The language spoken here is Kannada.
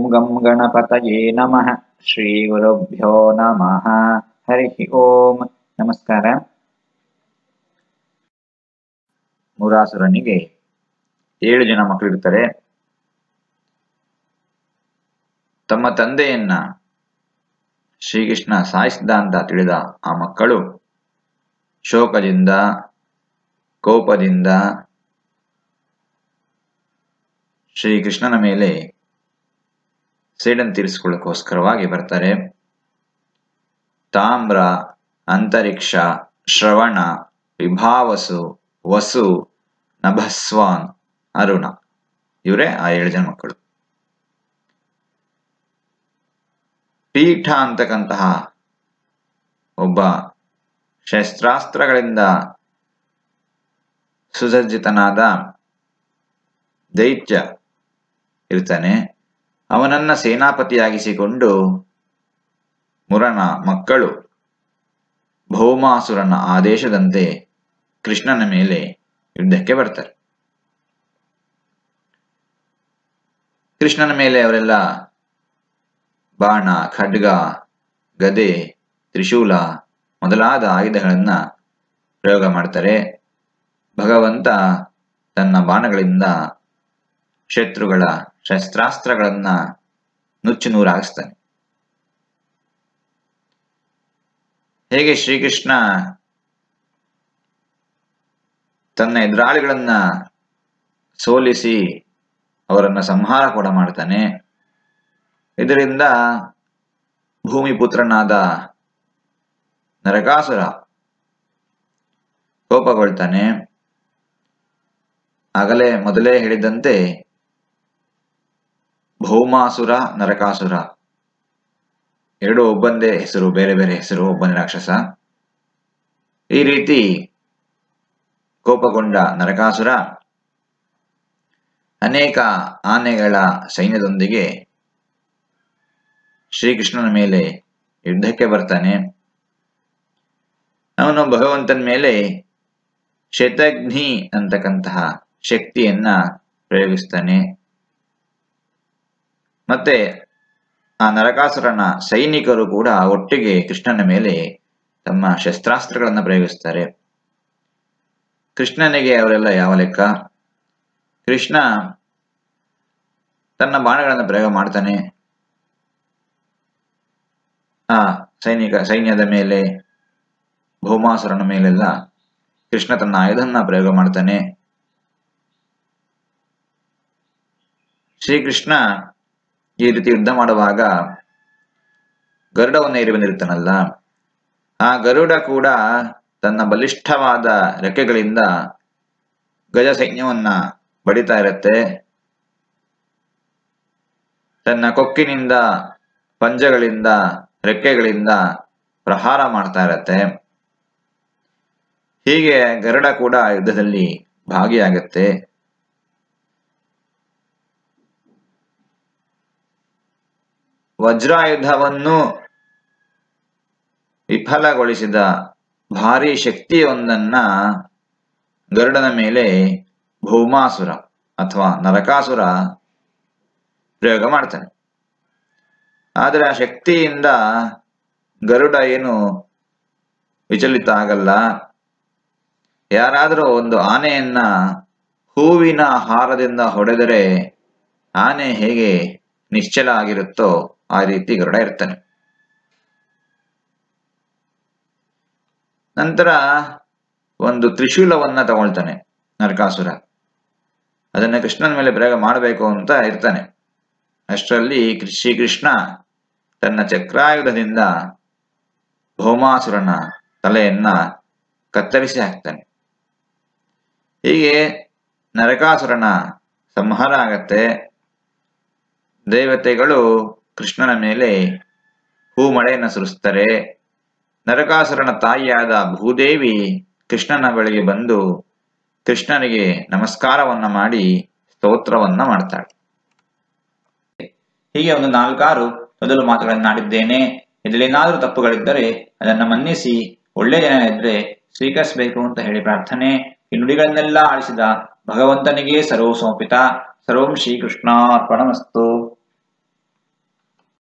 गं गणपतये नमः ಶ್ರೀಗುರುಭ್ಯೋ ನಮಃ ಹರಿ ಓಂ ನಮಸ್ಕಾರ. ಮುರಾಸುರನಿಗೆ 7 ಜನ ಮಕ್ಕಳಿರ್ತಾರೆ. ತಮ್ಮ ತಂದೆಯನ್ನ ಶ್ರೀಕೃಷ್ಣ ಸಾಯಿಸಿದ ಅಂತ ತಿಳಿದ ಆ ಮಕ್ಕಳು ಶೋಕದಿಂದ ಕೋಪದಿಂದ ಶ್ರೀಕೃಷ್ಣನ ಮೇಲೆ ಸೇಡನ್ನು ತೀರಿಸಿಕೊಳ್ಳೋಕ್ಕೋಸ್ಕರವಾಗಿ ಬರ್ತಾರೆ. ತಾಮ್ರ, ಅಂತರಿಕ್ಷ, ಶ್ರವಣ, ವಿಭಾವಸು, ವಸು, ನಭಸ್ವಾನ್, ಅರುಣ ಇವರೇ ಆ 7 ಜನ ಮಕ್ಕಳು. ಪೀಠ ಅಂತಕ್ಕಂತಹ ಒಬ್ಬ ಶಸ್ತ್ರಾಸ್ತ್ರಗಳಿಂದ ಸುಸಜ್ಜಿತನಾದ ದೈತ್ಯ ಇರ್ತಾನೆ. ಅವನನ್ನ ಸೇನಾಪತಿಯಾಗಿಸಿಕೊಂಡು ಮುರನ ಮಕ್ಕಳು ಭೌಮಾಸುರನ ಆದೇಶದಂತೆ ಕೃಷ್ಣನ ಮೇಲೆ ಯುದ್ಧಕ್ಕೆ ಬರ್ತಾರೆ. ಕೃಷ್ಣನ ಮೇಲೆ ಅವರೆಲ್ಲ ಬಾಣ, ಖಡ್ಗ, ಗದೆ, ತ್ರಿಶೂಲ ಮೊದಲಾದ ಆಯುಧಗಳನ್ನ ಪ್ರಯೋಗ ಮಾಡ್ತಾರೆ. ಭಗವಂತ ತನ್ನ ಬಾಣಗಳಿಂದ ಶತ್ರುಗಳ ಶಸ್ತ್ರಾಸ್ತ್ರಗಳನ್ನ ನುಚ್ಚು ನೂರಾಗಿಸ್ತಾನೆ. ಹೇಗೆ ಶ್ರೀಕೃಷ್ಣ ತನ್ನ ಎದುರಾಳಿಗಳನ್ನ ಸೋಲಿಸಿ ಅವರನ್ನ ಸಂಹಾರ ಕೂಡ ಮಾಡ್ತಾನೆ. ಇದರಿಂದ ಭೂಮಿಪುತ್ರನಾದ ನರಕಾಸುರ ಕೋಪಗೊಳ್ತಾನೆ. ಆಗಲೇ ಮೊದಲೇ ಹೇಳಿದಂತೆ ಭೌಮಾಸುರ, ನರಕಾಸುರ ಎರಡು ಒಬ್ಬಂದೇ ಹೆಸರು, ಬೇರೆ ಬೇರೆ ಹೆಸರು, ಒಬ್ಬನೇ ರಾಕ್ಷಸ. ಈ ರೀತಿ ಕೋಪಗೊಂಡ ನರಕಾಸುರ ಅನೇಕ ಆನೆಗಳ ಸೈನ್ಯದೊಂದಿಗೆ ಶ್ರೀಕೃಷ್ಣನ ಮೇಲೆ ಯುದ್ಧಕ್ಕೆ ಬರ್ತಾನೆ. ಅವನು ಭಗವಂತನ ಮೇಲೆ ಶತಘ್ನಿ ಅಂತಕ್ಕಂತಹ ಶಕ್ತಿಯನ್ನ ಪ್ರಯೋಗಿಸ್ತಾನೆ. ಮತ್ತೆ ಆ ನರಕಾಸುರನ ಸೈನಿಕರು ಕೂಡ ಒಟ್ಟಿಗೆ ಕೃಷ್ಣನ ಮೇಲೆ ತಮ್ಮ ಶಸ್ತ್ರಾಸ್ತ್ರಗಳನ್ನು ಪ್ರಯೋಗಿಸ್ತಾರೆ. ಕೃಷ್ಣನಿಗೆ ಅವರೆಲ್ಲ ಯಾವ ಲೆಕ್ಕ? ಕೃಷ್ಣ ತನ್ನ ಬಾಣಗಳನ್ನು ಪ್ರಯೋಗ ಮಾಡ್ತಾನೆ. ಆ ಸೈನ್ಯದ ಮೇಲೆ, ಭೌಮಾಸುರನ ಮೇಲೆಲ್ಲ ಕೃಷ್ಣ ತನ್ನ ಆಯುಧನ ಪ್ರಯೋಗ ಮಾಡ್ತಾನೆ. ಶ್ರೀಕೃಷ್ಣ ಈ ರೀತಿ ಯುದ್ಧ ಮಾಡುವಾಗ ಗರುಡವನ್ನು ಏರಿ ಬಂದಿರ್ತಾನಲ್ಲ, ಆ ಗರುಡ ಕೂಡ ತನ್ನ ಬಲಿಷ್ಠವಾದ ರೆಕ್ಕೆಗಳಿಂದ ಗಜ ಸೈನ್ಯವನ್ನ ಬಡಿತಾ ಇರತ್ತೆ. ತನ್ನ ಕೊಕ್ಕಿನಿಂದ, ಪಂಜಗಳಿಂದ, ರೆಕ್ಕೆಗಳಿಂದ ಪ್ರಹಾರ ಮಾಡ್ತಾ ಇರತ್ತೆ. ಹೀಗೆ ಗರುಡ ಕೂಡ ಯುದ್ಧದಲ್ಲಿ ಭಾಗಿಯಾಗತ್ತೆ. ವಜ್ರಾಯುಧವನ್ನು ವಿಫಲಗೊಳಿಸಿದ ಭಾರಿ ಶಕ್ತಿಯೊಂದನ್ನ ಗರುಡನ ಮೇಲೆ ಭೌಮಾಸುರ ಅಥವಾ ನರಕಾಸುರ ಪ್ರಯೋಗ ಮಾಡ್ತಾನೆ. ಆದರೆ ಆ ಶಕ್ತಿಯಿಂದ ಗರುಡ ಏನು ವಿಚಲಿತ ಆಗಲ್ಲ. ಯಾರಾದರೂ ಒಂದು ಆನೆಯನ್ನ ಹೂವಿನ ಹಾರದಿಂದ ಹೊಡೆದರೆ ಆನೆ ಹೇಗೆ ನಿಶ್ಚಲ ಆಗಿರುತ್ತೋ ಆ ರೀತಿ ಗರುಡ ಇರ್ತಾನೆ. ನಂತರ ಒಂದು ತ್ರಿಶೂಲವನ್ನ ತಗೊಳ್ತಾನೆ ನರಕಾಸುರ. ಅದನ್ನ ಕೃಷ್ಣನ ಮೇಲೆ ಪ್ರಯೋಗ ಮಾಡಬೇಕು ಅಂತ ಇರ್ತಾನೆ. ಅಷ್ಟರಲ್ಲಿ ಶ್ರೀಕೃಷ್ಣ ತನ್ನ ಚಕ್ರಾಯುಧದಿಂದ ಭೌಮಾಸುರನ ತಲೆಯನ್ನ ಕತ್ತರಿಸಿ ಹಾಕ್ತಾನೆ. ಹೀಗೆ ನರಕಾಸುರನ ಸಂಹಾರ ಆಗತ್ತೆ. ದೇವತೆಗಳು ಕೃಷ್ಣನ ಮೇಲೆ ಹೂಮಳೆಯನ್ನು ಸುರಿಸ್ತಾರೆ. ನರಕಾಸುರನ ತಾಯಿಯಾದ ಭೂದೇವಿ ಕೃಷ್ಣನ ಬಳಿಗೆ ಬಂದು ಕೃಷ್ಣನಿಗೆ ನಮಸ್ಕಾರವನ್ನ ಮಾಡಿ ಸ್ತೋತ್ರವನ್ನ ಮಾಡ್ತಾಳೆ. ಹೀಗೆ ಒಂದು 4-6 ಮೊದಲು ಮಾತುಗಳನ್ನಾಡಿದ್ದೇನೆ. ಇದರಲ್ಲೇನಾದರೂ ತಪ್ಪುಗಳಿದ್ದರೆ ಅದನ್ನ ಮನ್ನಿಸಿ ಒಳ್ಳೆಯ ಜನ ಇದ್ರೆ ಸ್ವೀಕರಿಸಬೇಕು ಅಂತ ಹೇಳಿ ಪ್ರಾರ್ಥನೆ. ಈ ನುಡಿಗಳನ್ನೆಲ್ಲ ಆಳಿಸಿದ ಭಗವಂತನಿಗೆ ಸರ್ವ ಸಮರ್ಪಿತ. ಸರ್ವಂ ಶ್ರೀಕೃಷ್ಣಾರ್ಪಣಮಸ್ತು.